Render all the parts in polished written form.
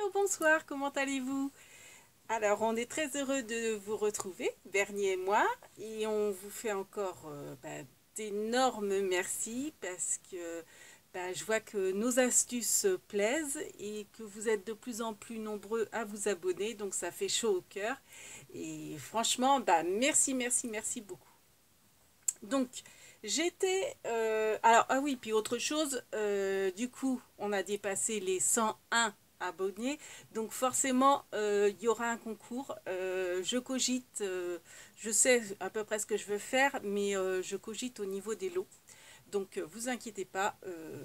Hello, bonsoir, comment allez-vous? Alors, on est très heureux de vous retrouver, Bernier et moi, et on vous fait encore d'énormes merci parce que je vois que nos astuces plaisent et que vous êtes de plus en plus nombreux à vous abonner, donc ça fait chaud au cœur. Et franchement, merci, merci, merci beaucoup. Donc, j'étais... alors, ah oui, puis autre chose, du coup, on a dépassé les 101 abonnés. Donc, forcément, il y aura un concours. Je cogite, je sais à peu près ce que je veux faire, mais je cogite au niveau des lots. Donc, vous inquiétez pas,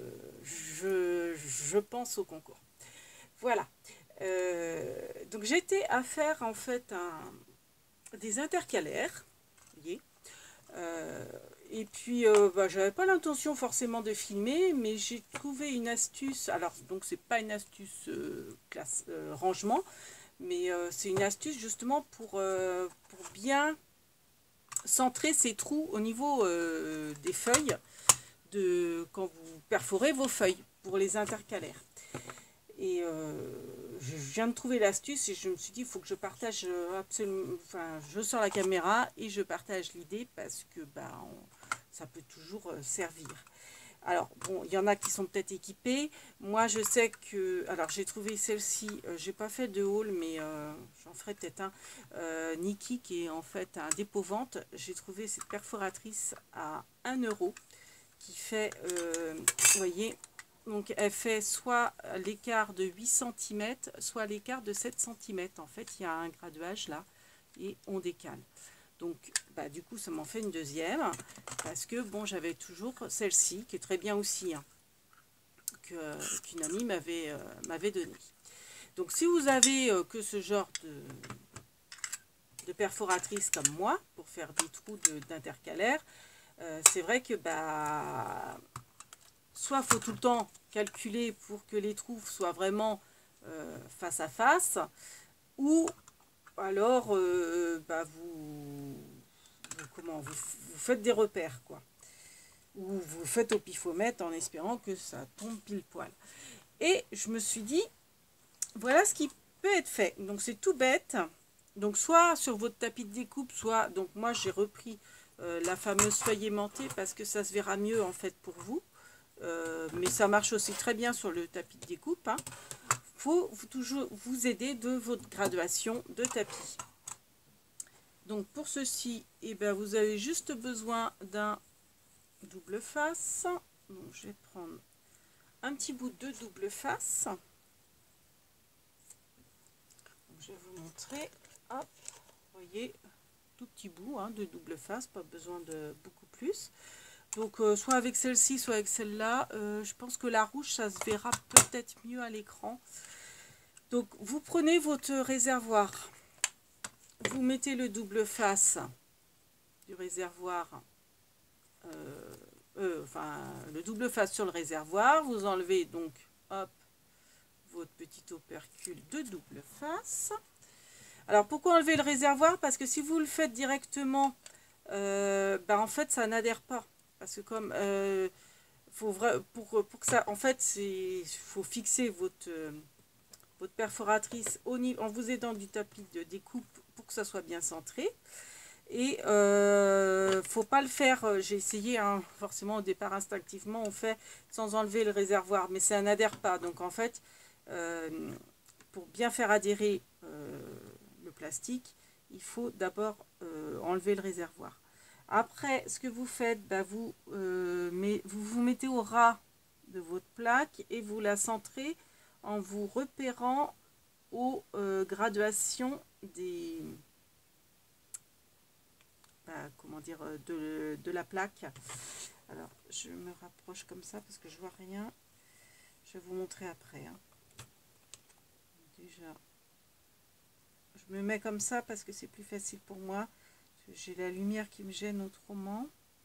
je pense au concours. Voilà. Donc, j'étais à faire, en fait, des intercalaires. Vous voyez. Euh, et puis, j'avais pas l'intention forcément de filmer, mais j'ai trouvé une astuce. Alors, donc, c'est pas une astuce classe rangement, mais c'est une astuce justement pour bien centrer ces trous au niveau des feuilles, quand vous perforez vos feuilles pour les intercalaires. Et je viens de trouver l'astuce et je me suis dit, il faut que je partage absolument. Enfin, je sors la caméra et je partage l'idée parce que ça peut toujours servir. Alors, bon, il y en a qui sont peut-être équipés. Moi, je sais que... Alors, j'ai trouvé celle-ci. J'ai pas fait de haul, mais j'en ferai peut-être un. Nikki, qui est en fait un dépôt-vente. J'ai trouvé cette perforatrice à 1 euro qui fait, vous voyez, donc elle fait soit l'écart de 8 cm, soit l'écart de 7 cm. En fait, il y a un graduage là et on décale. Donc, du coup, ça m'en fait une deuxième parce que, bon, j'avais toujours celle-ci qui est très bien aussi, hein, qu'une amie m'avait donnée. Donc, si vous avez que ce genre de perforatrice comme moi pour faire des trous d'intercalaire, c'est vrai que soit il faut tout le temps calculer pour que les trous soient vraiment face à face, ou alors vous faites des repères, quoi. Ou vous faites au pifomètre en espérant que ça tombe pile poil. Et je me suis dit, voilà ce qui peut être fait. Donc c'est tout bête. Donc soit sur votre tapis de découpe, soit, donc moi j'ai repris la fameuse feuille aimantée parce que ça se verra mieux en fait pour vous. Mais ça marche aussi très bien sur le tapis de découpe. Hein. Faut toujours vous aider de votre graduation de tapis. Donc pour ceci, vous avez juste besoin d'un double face. Donc je vais prendre un petit bout de double face. Donc, je vais vous montrer. Hop, vous voyez, tout petit bout de double face, pas besoin de beaucoup plus. Donc soit avec celle-ci, soit avec celle-là. Je pense que la rouge, ça se verra peut-être mieux à l'écran. Donc vous prenez votre réservoir, vous mettez le double face du réservoir, le double face sur le réservoir, vous enlevez donc hop votre petit opercule de double face. Alors pourquoi enlever le réservoir? Parce que si vous le faites directement, en fait ça n'adhère pas. Parce que comme pour que ça, en fait, il faut fixer votre perforatrice en vous aidant du tapis de découpe pour que ça soit bien centré. Et faut pas le faire, j'ai essayé, hein, forcément au départ instinctivement on fait sans enlever le réservoir, mais ça n'adhère pas. Donc en fait, pour bien faire adhérer le plastique, il faut d'abord enlever le réservoir. Après, ce que vous faites, vous vous mettez au ras de votre plaque et vous la centrez en vous repérant aux graduations des de la plaque. Alors je me rapproche comme ça parce que je vois rien. Je vais vous montrer après. Hein. Déjà, je me mets comme ça parce que c'est plus facile pour moi. J'ai la lumière qui me gêne autrement.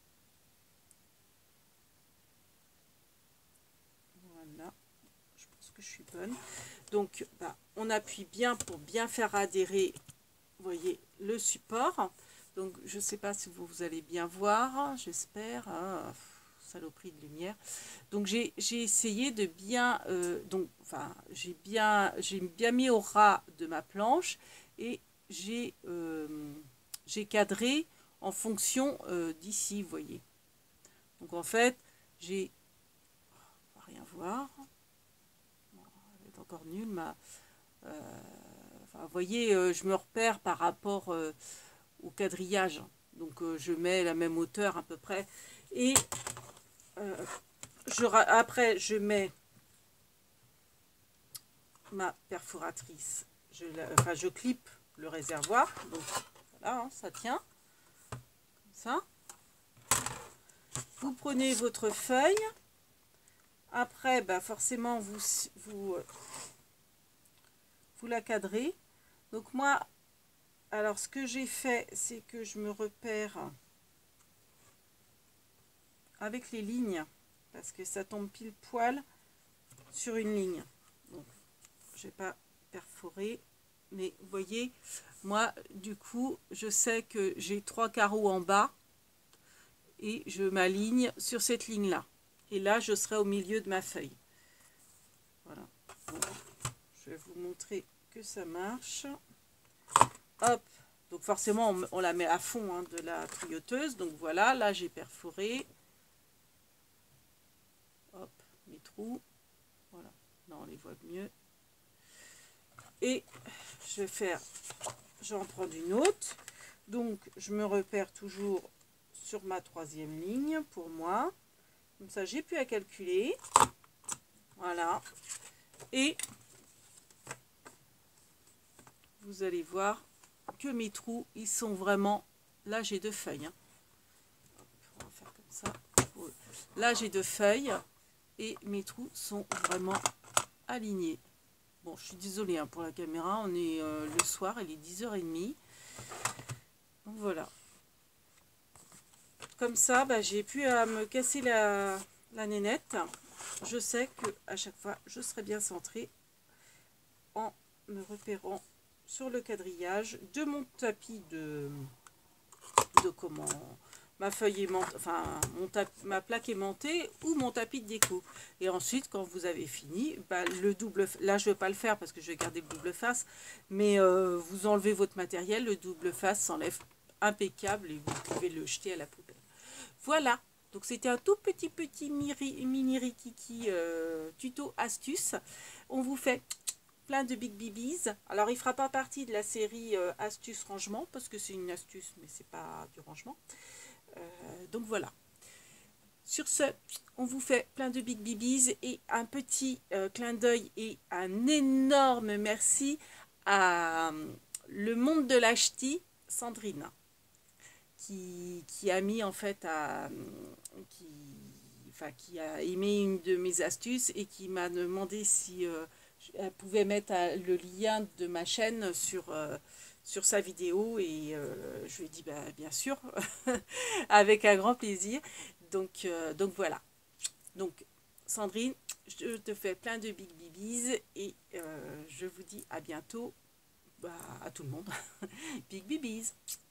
Voilà, je pense que je suis bonne. Donc on appuie bien pour bien faire adhérer, vous voyez, le support. Donc je ne sais pas si vous allez bien voir, j'espère. Ah, saloperie de lumière. Donc j'ai essayé de bien, j'ai bien mis au ras de ma planche et j'ai cadré en fonction d'ici, vous voyez. Donc en fait, on va rien voir. Bon, elle est encore nulle, vous voyez, je me repère par rapport au quadrillage. Donc je mets la même hauteur à peu près. Et après, je mets ma perforatrice. Je clippe le réservoir. Donc voilà, hein, ça tient. Comme ça. Vous prenez votre feuille. Après, forcément, vous la cadrez. Donc moi, alors ce que j'ai fait, c'est que je me repère avec les lignes, parce que ça tombe pile poil sur une ligne. Donc, je vais pas perforer, mais vous voyez, moi, du coup, je sais que j'ai 3 carreaux en bas et je m'aligne sur cette ligne-là. Et là, je serai au milieu de ma feuille. Voilà. Donc, je vais vous montrer que ça marche. Hop. Donc forcément, on la met à fond hein, de la tuyauteuse. Donc voilà, là j'ai perforé. Hop, mes trous. Voilà, là on les voit mieux. Et je vais en prendre une autre. Donc je me repère toujours sur ma 3e ligne pour moi. Comme ça, j'ai plus à calculer. Voilà. Et vous allez voir que mes trous, ils sont vraiment... Là, j'ai 2 feuilles. Hein. Hop, on va faire comme ça. Là, j'ai 2 feuilles et mes trous sont vraiment alignés. Bon, je suis désolée hein, pour la caméra. On est le soir, il est 10h30. Donc, voilà. Comme ça, j'ai plus à me casser la nénette. Je sais que à chaque fois, je serai bien centrée en me repérant sur le quadrillage de mon tapis ma feuille aimantée, enfin ma plaque aimantée ou mon tapis de déco. Et ensuite, quand vous avez fini, le double, là je ne vais pas le faire parce que je vais garder le double face, mais vous enlevez votre matériel, le double face s'enlève impeccable et vous pouvez le jeter à la poubelle. Voilà. Donc c'était un tout petit mini rikiki tuto astuce. On vous fait plein de Big Bibis. Alors, il fera pas partie de la série astuce rangement parce que c'est une astuce, mais c'est pas du rangement. Donc voilà. Sur ce, on vous fait plein de Big Bibis et un petit clin d'œil et un énorme merci à le monde de la ch'ti, Sandrine, qui a mis en fait qui a aimé une de mes astuces et qui m'a demandé si elle pouvait mettre le lien de ma chaîne sur sa vidéo et je lui ai dit bien sûr avec un grand plaisir. Donc voilà. Donc Sandrine, je te fais plein de Big Bibis et je vous dis à bientôt à tout le monde. Big Bibis.